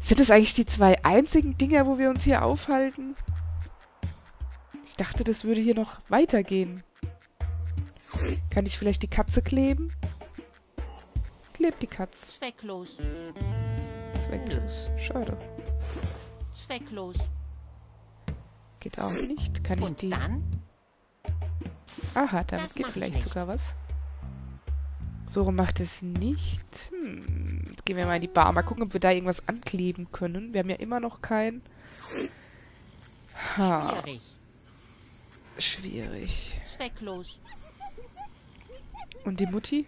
Sind das eigentlich die 2 einzigen Dinger, wo wir uns hier aufhalten? Ich dachte, das würde hier noch weitergehen. Kann ich vielleicht die Katze kleben? Klebt die Katze. Zwecklos. Zwecklos. Schade. Zwecklos. Geht auch nicht. Kann ich Und die... dann? Aha, damit Das geht mach ich vielleicht nicht. sogar was. So rum macht es nicht. Jetzt gehen wir mal in die Bar. Mal gucken, ob wir da irgendwas ankleben können. Wir haben ja immer noch kein... Ha, Schwierig. schwierig. Zwecklos. Und die Mutti?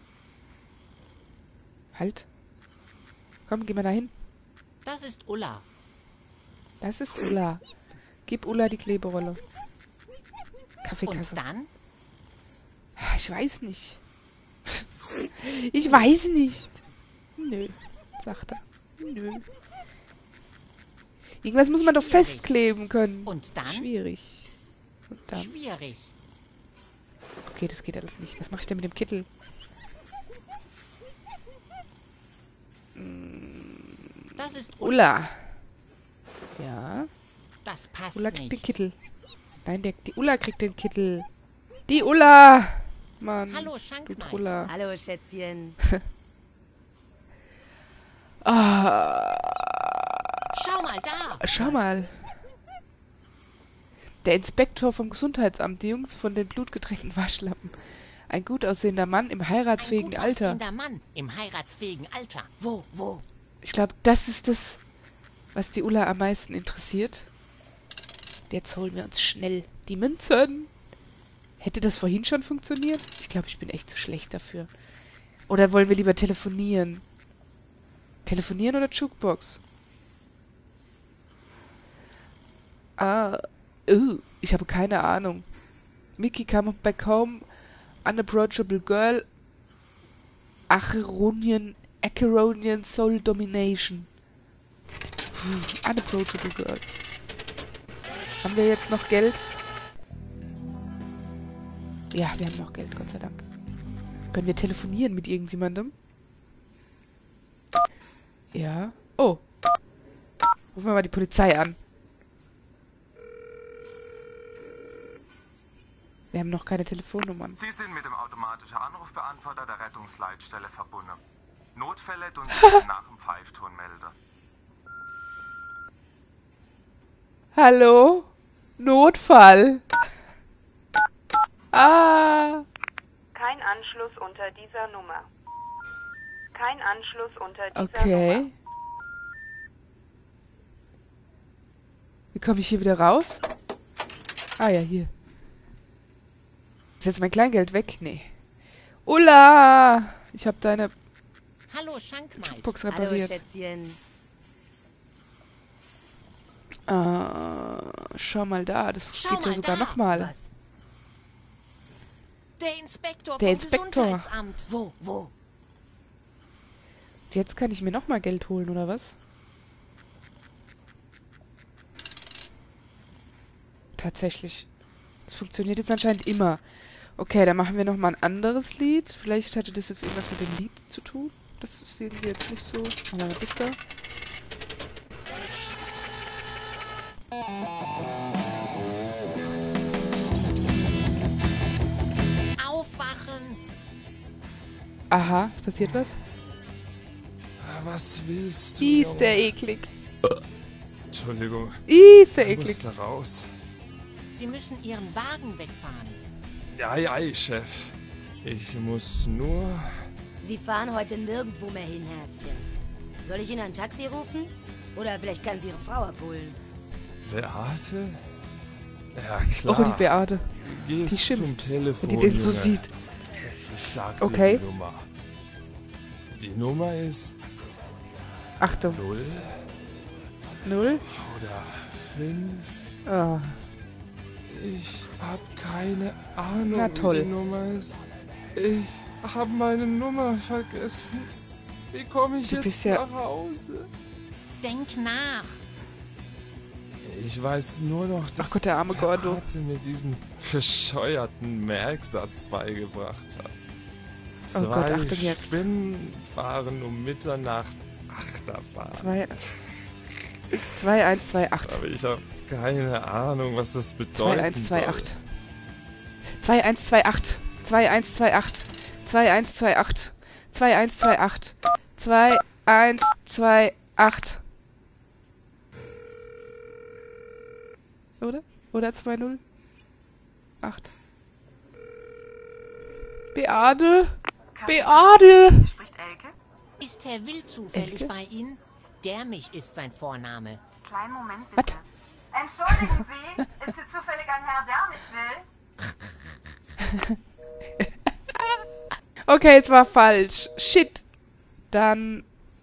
Halt. Komm, geh mal dahin. Das ist Ulla. Das ist Ulla. Gib Ulla die Kleberolle. Und Kaffeekasse. dann? Ich weiß nicht. Ich weiß nicht. Nö, sagt er. Nö. Irgendwas muss man doch Schwierig. festkleben können. Und dann? Schwierig. Und dann? Schwierig. Okay, das geht alles nicht. Was mache ich denn mit dem Kittel? Das ist Ulla. Ulla. Ja. Das passt Ulla kriegt den nicht. Kittel. Nein, die Ulla kriegt den Kittel. Die Ulla! Mann. Hallo, Du Schankmal. Trulla. Hallo, Schätzchen. Ah, Schau mal da. schau mal. Der Inspektor vom Gesundheitsamt, die Jungs von den blutgetränkten Waschlappen. Ein gut aussehender Mann im Ein heiratsfähigen gut Alter. aussehender Mann im heiratsfähigen Alter. Wo? Ich glaube, das ist das, was die Ulla am meisten interessiert. Jetzt holen wir uns schnell die Münzen. Hätte das vorhin schon funktioniert? Ich glaube, ich bin echt zu schlecht dafür. Oder wollen wir lieber telefonieren? Telefonieren oder Jukebox? Ich habe keine Ahnung. Mickey come back home, unapproachable girl, Acheronian Soul Domination. Unapproachable girl. Haben wir jetzt noch Geld? Ja, wir haben noch Geld, Gott sei Dank. Können wir telefonieren mit irgendjemandem? Ja. Oh. Rufen wir mal die Polizei an. Wir haben noch keine Telefonnummern. Sie sind mit dem automatischen Anrufbeantworter der Rettungsleitstelle verbunden. Notfälle tun sich nach dem Pfeifton melden. Hallo? Notfall. Ah. Kein Anschluss unter dieser Nummer. Kein Anschluss unter dieser Okay. Nummer. Wie komme ich hier wieder raus? Ah ja, hier. Ist jetzt mein Kleingeld weg? Nee. Ulla! Ich habe deine Hallo, Schankmal. Jukebox Hallo, repariert. Schätzchen. Schau mal da. Das Schau geht ja mal sogar da. nochmal. Was? Der Inspektor Der vom Inspektor. Gesundheitsamt. Wo? Jetzt kann ich mir nochmal Geld holen, oder was? Tatsächlich. Das funktioniert jetzt anscheinend immer. Okay, dann machen wir nochmal ein anderes Lied. Vielleicht hatte das jetzt irgendwas mit dem Lied zu tun. Das ist irgendwie jetzt nicht so. Aber was ist da? Aufwachen. Aha, es passiert was? Was willst du, Ist der Junge? eklig. Entschuldigung, Ist der ich eklig. muss da raus. Sie müssen Ihren Wagen wegfahren. Ei, Chef. Ich muss nur... Sie fahren heute nirgendwo mehr hin, Herzchen. Soll ich Ihnen ein Taxi rufen? Oder vielleicht kann sie Ihre Frau abholen. Beate? Ja, Oh, klar. die Beate. Geh die zum schimpft, Telefon, wenn die den so Junge. sieht. Ich sag Okay. dir die Nummer. Die Nummer ist Achtung. 0 0. oder 5. Ah. Ich hab keine Ahnung, Na toll. wie die Nummer ist. Ich hab meine Nummer vergessen. Wie komme ich Du jetzt bist ja- nach Hause? Denk nach. Ich weiß nur noch, dass Ach Gott, der arme Gordo. Arzt mir diesen bescheuerten Merksatz beigebracht hat. Oh Gott, Zwei Achtung jetzt. Spinnen fahren um Mitternacht. Ach, Achterbahn. 2128. Aber ich habe keine Ahnung, was das bedeuten 2128. 2128. 2128. 2128. 2128. 2128. Oder? Oder 208. Beate? Beate! Spricht Elke? Ist Herr Will zufällig Elke? bei Ihnen? Dermich ist sein Vorname. Kleinen Moment Was? bitte. Entschuldigen Sie, ist hier zufällig ein Herr, der mich will? Okay, es war falsch. Shit. Dann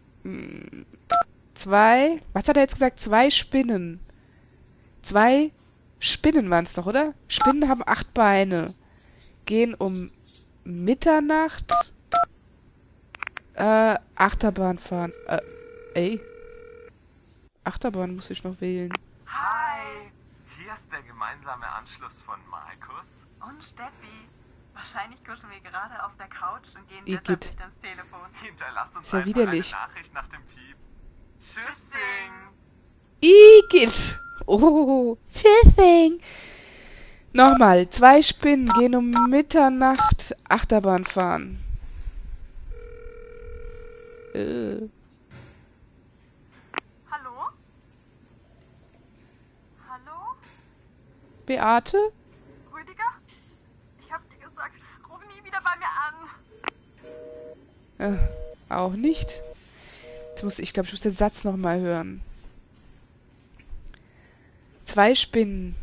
2. Was hat er jetzt gesagt? 2 Spinnen. 2 Spinnen waren es doch, oder? Spinnen haben 8 Beine. Gehen um Mitternacht. Achterbahn fahren. Ey. Achterbahn muss ich noch wählen. Hi. Hier ist der gemeinsame Anschluss von Markus. Und Steffi. Wahrscheinlich kuscheln wir gerade auf der Couch und gehen Igitt. deshalb nicht ans Telefon. Hinterlasst uns Ist ja einfach widerlich. eine Nachricht nach dem Piep. Tschüssing. Igitt. Oh. Tschüssing. Nochmal. 2 Spinnen gehen um Mitternacht Achterbahn fahren. Hallo? Hallo? Beate? Rüdiger? Ich hab dir gesagt, ruf nie wieder bei mir an. Auch nicht. Ich glaube, ich muss den Satz nochmal hören. 2 Spinnen.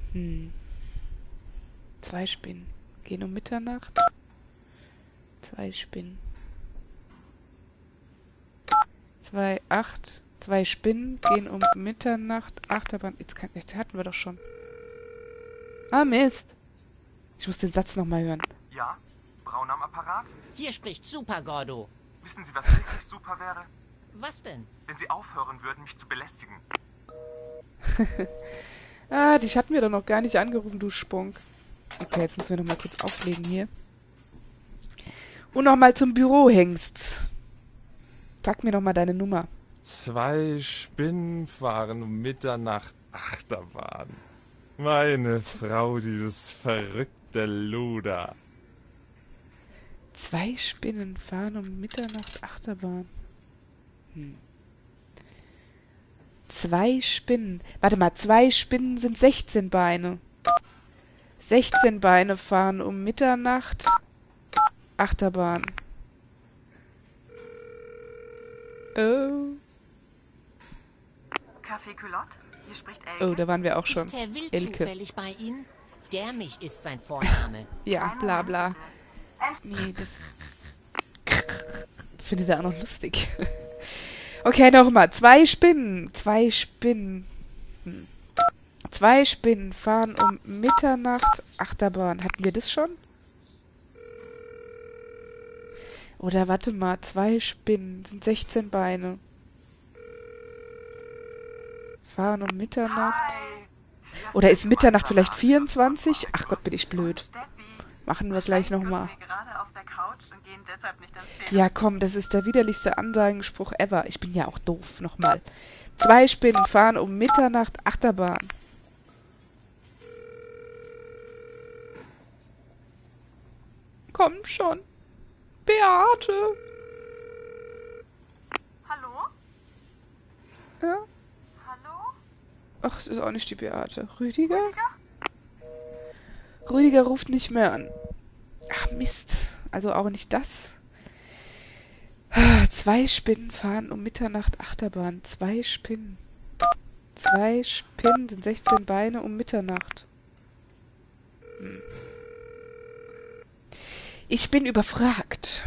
2 Spinnen. Gehen um Mitternacht. 2 Spinnen. 2 Spinnen gehen um Mitternacht. Achterbahn. Jetzt hatten wir doch schon. Ah, Mist. Ich muss den Satz nochmal hören. Ja? Braun am Apparat? Hier spricht Super Gordo. Wissen Sie, was wirklich super wäre? Was denn? Wenn Sie aufhören würden, mich zu belästigen. Dich hatten wir doch noch gar nicht angerufen, du Spunk. Okay, jetzt müssen wir nochmal kurz auflegen hier. Und nochmal zum Büro hängst. Sag mir nochmal deine Nummer. 2 Spinnen fahren um Mitternacht Achterbahn. Meine Frau, dieses verrückte Luder. 2 Spinnen fahren um Mitternacht Achterbahn. 2 Spinnen. Warte mal, 2 Spinnen sind 16 Beine. 16 Beine fahren um Mitternacht Achterbahn. Oh. Café Culotte? Hier spricht Elke. Oh, da waren wir auch schon. Ist Herr Will Elke. zufällig bei Ihnen? Dermich ist sein Vorname. Ja, Kleinen bla Moment bla. bitte. Nee, das findet er auch noch lustig. Okay, nochmal. 2 Spinnen. 2 Spinnen. 2 Spinnen fahren um Mitternacht Achterbahn. Hatten wir das schon? Oder warte mal. 2 Spinnen sind 16 Beine. Fahren um Mitternacht. Hi. Hier Oder der ist Mitternacht gemeinsame vielleicht Anschluss von 24? Ach Gott, bin ich blöd. Steffi. Machen wir gleich nochmal. Wahrscheinlich kuscheln wir gerade auf der Couch und gehen deshalb nicht ans Telefon. Ja, komm, das ist der widerlichste Ansagenspruch ever. Ich bin ja auch doof. Nochmal. 2 Spinnen fahren um Mitternacht Achterbahn. Komm schon. Beate. Hallo? Ja? Hallo? Ach, es ist auch nicht die Beate. Rüdiger? Rüdiger ruft nicht mehr an. Ach, Mist. Also auch nicht das. 2 Spinnen fahren um Mitternacht Achterbahn. 2 Spinnen. 2 Spinnen sind 16 Beine um Mitternacht. Ich bin überfragt.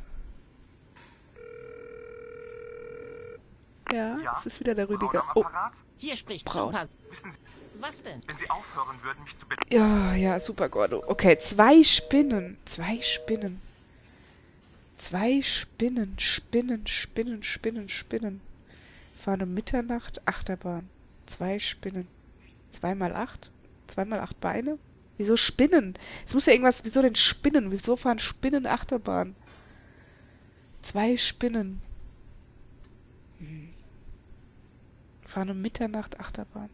Ja, Ja? es ist wieder der Braun Rüdiger. am Oh, Apparat? Hier spricht Braun. Super... Wissen Sie, Was denn? wenn Sie aufhören würden, mich zu ja, super, Gordo. Okay, 2 Spinnen. 2 Spinnen. 2 Spinnen. Spinnen. Fahren um Mitternacht Achterbahn. 2 Spinnen. 2 mal 8? 2 mal 8 Beine? Wieso Spinnen? Es muss ja irgendwas... Wieso denn Spinnen? Wieso fahren Spinnen Achterbahn? 2 Spinnen. Fahren um Mitternacht Achterbahn.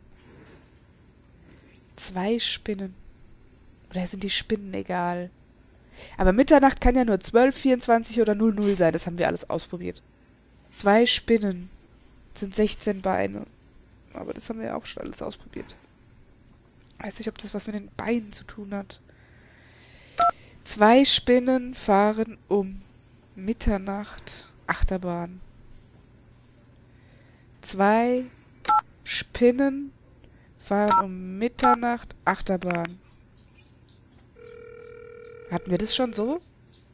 2 Spinnen. Oder sind die Spinnen egal? Aber Mitternacht kann ja nur 12, 24 oder 00 sein. Das haben wir alles ausprobiert. 2 Spinnen sind 16 Beine. Aber das haben wir ja auch schon alles ausprobiert. Weiß nicht, ob das was mit den Beinen zu tun hat. 2 Spinnen fahren um Mitternacht Achterbahn. 2 Spinnen fahren um Mitternacht Achterbahn. Hatten wir das schon so?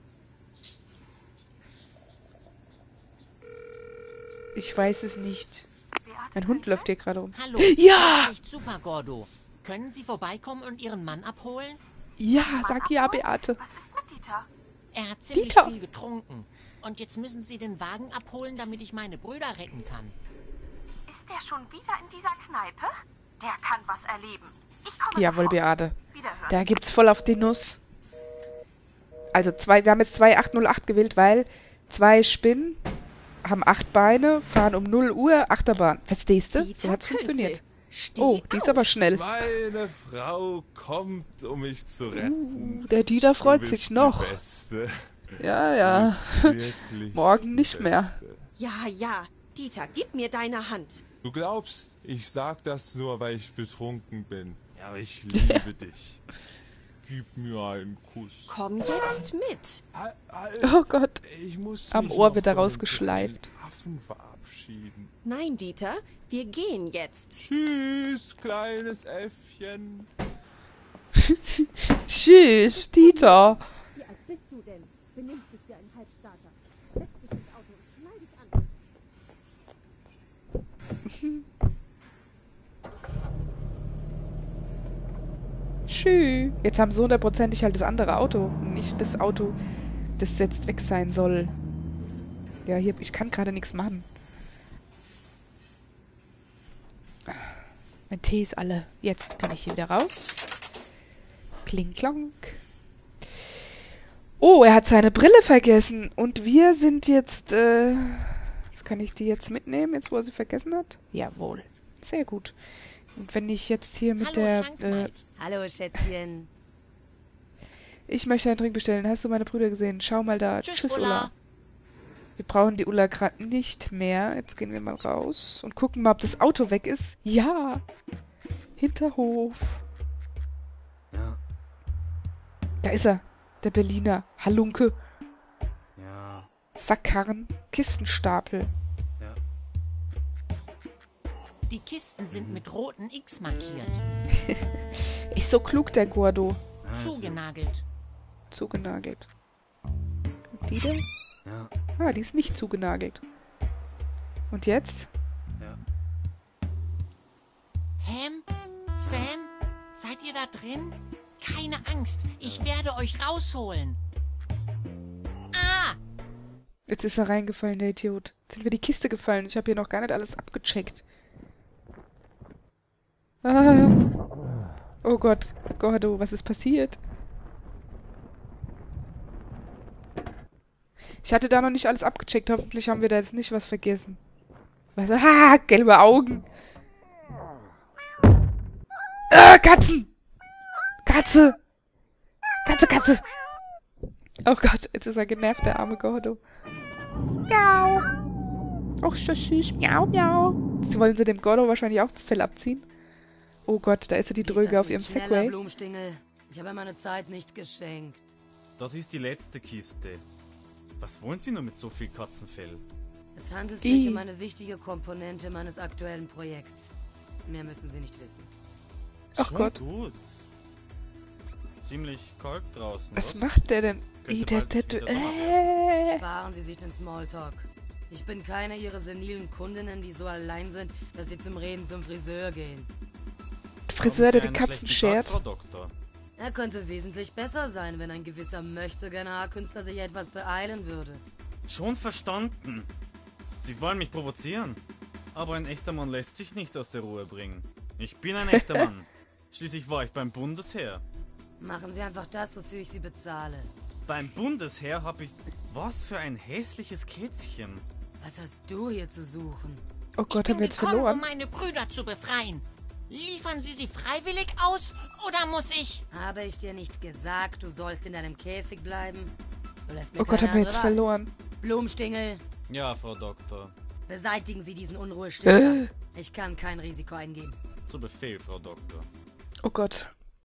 Ich weiß es nicht. Mein Hund läuft hier gerade rum. Hallo, Ja! hier spricht Super Gordo. Können Sie vorbeikommen und Ihren Mann abholen? Ja, sag ja, Beate. Was ist mit Dieter? Er hat ziemlich Dieter. viel getrunken. Und jetzt müssen Sie den Wagen abholen, damit ich meine Brüder retten kann. Ist der schon wieder in dieser Kneipe? Der kann was erleben. Ich komme Jawohl, sofort. Beate. Wiederhören. Da gibt's voll auf die Nuss. Also wir haben jetzt 2808 gewählt, weil 2 Spinnen haben 8 Beine, fahren um 0 Uhr Achterbahn. Verstehst du? So hat's funktioniert. Oh, die ist aber schnell. Meine Frau kommt, um mich zu retten. Der Dieter freut Du sich bist noch. Die Beste. Ja, Du ja. bist wirklich Morgen nicht die mehr. Beste. Ja, Dieter, gib mir deine Hand. Du glaubst, ich sag das nur, weil ich betrunken bin. Ja, aber ich liebe dich. Gib mir einen Kuss. Komm jetzt mit. Halt, Oh Gott. ich muss Am mich Ohr noch wird er von dem rausgeschleift. kleinen Affen verabschieden. Nein, Dieter, wir gehen jetzt. Tschüss, kleines Äffchen. Tschüss, Dieter. Wie alt bist du denn? Benimmst dich wie ein Halbstarker. Setz dich ins Auto und schnall dich an. Tschüss. Jetzt haben sie 100%ig halt das andere Auto. Nicht das Auto, das jetzt weg sein soll. Ja, hier, ich kann gerade nichts machen. Mein Tee ist alle. Jetzt kann ich hier wieder raus. Kling, klonk. Oh, er hat seine Brille vergessen. Und wir sind jetzt, kann ich die jetzt mitnehmen, jetzt wo er sie vergessen hat? Jawohl. Sehr gut. Und wenn ich jetzt hier mit Hallo, der, Schankmaid. Hallo, Schätzchen. ich möchte einen Drink bestellen. Hast du meine Brüder gesehen? Schau mal da. Tschüss, Ulla. Ulla. Wir brauchen die Ulla gerade nicht mehr. Jetzt gehen wir mal raus und gucken mal, ob das Auto weg ist. Ja. Hinterhof. Ja, Da ist er. Der Berliner. Halunke. ja, Sackkarren. Kistenstapel. ja. Die Kisten sind mit roten X markiert. Ist so klug, der Gordo. Zugenagelt. Zugenagelt. Und die denn? Ja, Ah, die ist nicht zugenagelt. Und jetzt? ja. Ham? Sam? Seid ihr da drin? Keine Angst, ich werde euch rausholen. Ah! Jetzt ist er reingefallen, der Idiot. Jetzt sind wir die Kiste gefallen. Ich habe hier noch gar nicht alles abgecheckt. Ah. Oh Gott. Gordo, was ist passiert? Ich hatte da noch nicht alles abgecheckt. Hoffentlich haben wir da jetzt nicht was vergessen. Was? Ah, gelbe Augen. Katzen! Katze! Katze, Katze! Oh Gott, jetzt ist er genervt, der arme Gordo. Miau! Och, so süß. Miau, miau. Jetzt wollen sie dem Gordo wahrscheinlich auch das Fell abziehen. Oh Gott, da ist er die Dröge auf ihrem Schneller, Segway. Blumenstingel. Ich habe meine Zeit nicht geschenkt. Das ist die letzte Kiste. Was wollen Sie nur mit so viel Katzenfell? Es handelt I. sich um eine wichtige Komponente meines aktuellen Projekts. Mehr müssen Sie nicht wissen. Ach Schon Gott. gut. Ziemlich kalt draußen. Was macht der denn? Könnte Der bald wieder Sommer Sparen Sie sich den Smalltalk. Ich bin keine Ihrer senilen Kundinnen, die so allein sind, dass sie zum Reden zum Friseur gehen. Friseur, der die Haben Sie einen Katzen schlechten Tag, schert. Frau Doktor? Er könnte wesentlich besser sein, wenn ein gewisser Möchtegern-Haarkünstler sich etwas beeilen würde. Schon verstanden. Sie wollen mich provozieren. Aber ein echter Mann lässt sich nicht aus der Ruhe bringen. Ich bin ein echter Mann. Schließlich war ich beim Bundesheer. Machen Sie einfach das, wofür ich Sie bezahle. Beim Bundesheer habe ich... Was für ein hässliches Kätzchen. Was hast du hier zu suchen? Oh Gott, Ich haben bin wir jetzt gekommen, verloren? um meine Brüder zu befreien. Liefern Sie sie freiwillig aus oder muss ich? Habe ich dir nicht gesagt, du sollst in deinem Käfig bleiben? Du lässt mir Oh Gott, keine haben wir jetzt andere Wahl. verloren? Blumenstengel, Ja, Frau Doktor. beseitigen Sie diesen Unruhestifter. Ich kann kein Risiko eingehen. Zu Befehl, Frau Doktor. Oh Gott.